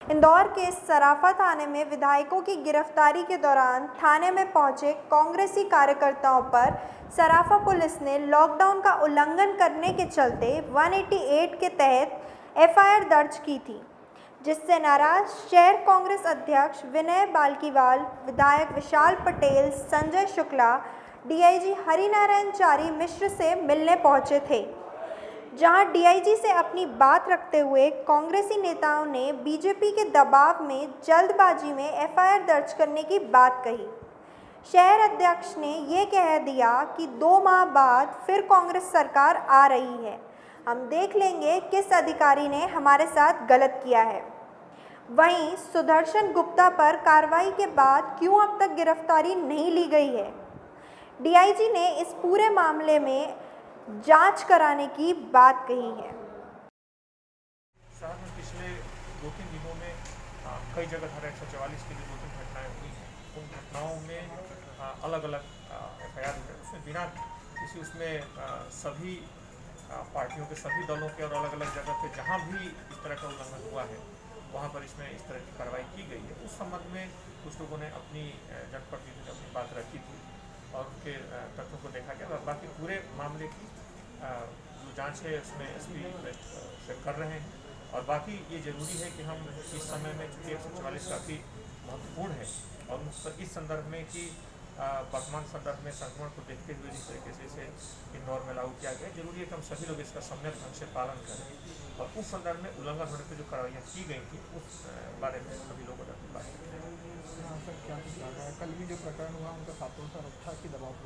इंदौर के सराफा थाने में विधायकों की गिरफ्तारी के दौरान थाने में पहुंचे कांग्रेसी कार्यकर्ताओं पर सराफा पुलिस ने लॉकडाउन का उल्लंघन करने के चलते 188 के तहत एफआईआर दर्ज की थी, जिससे नाराज शहर कांग्रेस अध्यक्ष विनय बाल्कीवाल, विधायक विशाल पटेल, संजय शुक्ला डीआईजी हरिनारायण चारी मिश्र से मिलने पहुंचे थे, जहां डीआईजी से अपनी बात रखते हुए कांग्रेसी नेताओं ने बीजेपी के दबाव में जल्दबाजी में एफआईआर दर्ज करने की बात कही। शहर अध्यक्ष ने ये कह दिया कि 2 माह बाद फिर कांग्रेस सरकार आ रही है, हम देख लेंगे किस अधिकारी ने हमारे साथ गलत किया है। वहीं सुदर्शन गुप्ता पर कार्रवाई के बाद क्यों अब तक गिरफ्तारी नहीं ली गई है? डीआईजी ने इस पूरे मामले में जांच कराने की बात कही है। शहर में पिछले 2-3 दिनों में कई जगह धारा 144 की 2-3 घटनाएं हुई हैं। उन घटनाओं में अलग अलग एफआईआर हुए, उसमें बिना किसी सभी पार्टियों के, सभी दलों के और अलग अलग जगह पे जहाँ भी इस तरह का उल्लंघन हुआ है वहाँ पर इसमें इस तरह की कार्रवाई की गई है। उस संबंध में कुछ लोगों ने अपनी जनप्रतिनिधि ने अपनी बात रखी थी और उनके तथ्यों को देखा गया। बाकी पूरे मामले की जो जांच है उसमें एसपी से कर रहे हैं और बाकी ये जरूरी है कि हम इस समय में, चूँकि 144 काफ़ी महत्वपूर्ण है और इस संदर्भ में कि वर्तमान संदर्भ में संक्रमण को देखते हुए जिस तरीके से इसे इंदौर में लागू किया गया, जरूरी है कि हम सभी लोग इसका सम्यक ढंग से पालन करें और उस संदर्भ में उल्लंघन होने पर जो कार्रवाइयाँ की गई थी उस बारे में सभी लोगों ने अपनी बात की। सर, क्या कुछ लगा है? कल भी जो प्रकरण हुआ उनका छात्रों पर रक्षा की दबाव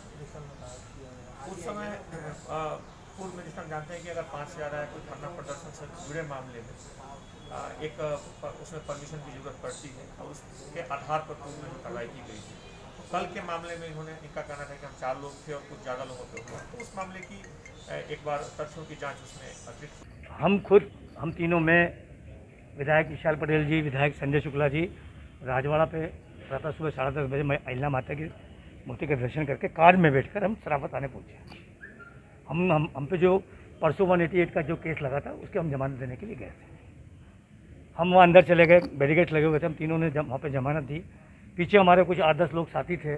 उस समय पूर्व में जिसमें जानते हैं कि अगर 5 से ज़्यादा कोई धरना प्रदर्शन से जुड़े मामले में उसमें परमिशन की जरूरत पड़ती है और उसके आधार पर पूर्व में जो कार्रवाई की गई थी। कल के मामले में इनका कहना था कि हम 4 लोग थे और कुछ ज़्यादा लोगों पे हुआ, तो उस मामले की एक बार तथ्यों की जाँच उसमें अतिरिक्त हम तीनों में विधायक विशाल पटेल जी, विधायक संजय शुक्ला जी राजवाड़ा पे प्रातः सुबह 10:30 बजे मैं अहिल्या माता की मूर्ति का दर्शन करके कार में बैठकर हम सराफा थाने पहुँचे। हम पे जो परसों 188 का जो केस लगा था उसके हम जमानत देने के लिए गए थे। हम वहाँ अंदर चले गए, बैरिकेड लगे हुए थे, हम तीनों ने वहाँ पे जमानत दी। पीछे हमारे कुछ 8-10 लोग साथी थे।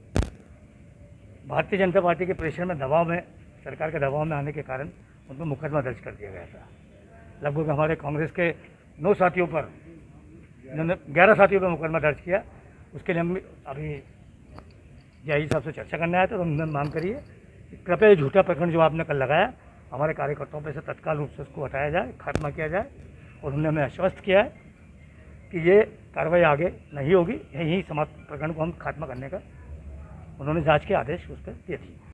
भारतीय जनता पार्टी के प्रेशर में, दबाव में, सरकार के दबाव में आने के कारण उन पर मुकदमा दर्ज कर दिया गया था। लगभग हमारे कांग्रेस के 9 साथियों पर, इन्होंने 11 साथियों पर मुकदमा दर्ज किया। उसके लिए हम अभी डीआईजी साहब से चर्चा करने आए थे, तो उन्होंने मांग करी है कि कृपया झूठा प्रकरण जो आपने कल लगाया हमारे कार्यकर्ताओं पर से तत्काल रूप से उसको हटाया जाए, खात्मा किया जाए। और उन्होंने हमें आश्वस्त किया है कि ये कार्रवाई आगे नहीं होगी, यही समाप्त प्रकरण को हम खात्मा करने का उन्होंने जांच के आदेश उस पर दिए थे।